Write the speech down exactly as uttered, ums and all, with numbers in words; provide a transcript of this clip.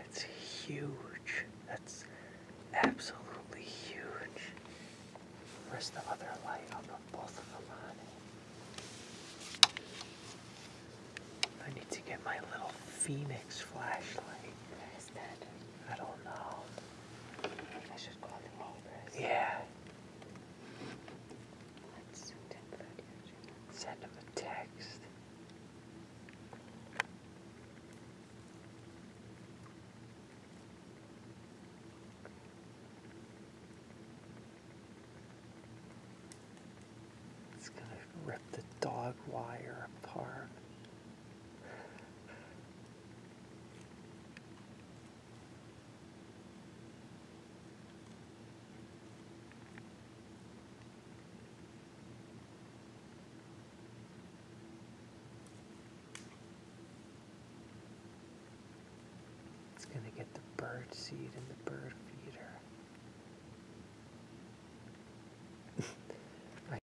It's huge. That's absolutely huge. Where's the other light? I'll put both of them on it. I need to get my little Phoenix flashlight. Where is that? I don't know. I should call the office. Yeah. Let's take that. Send him a text. It's gonna rip the dog wire apart. It's gonna get the bird seed in the bird feeder.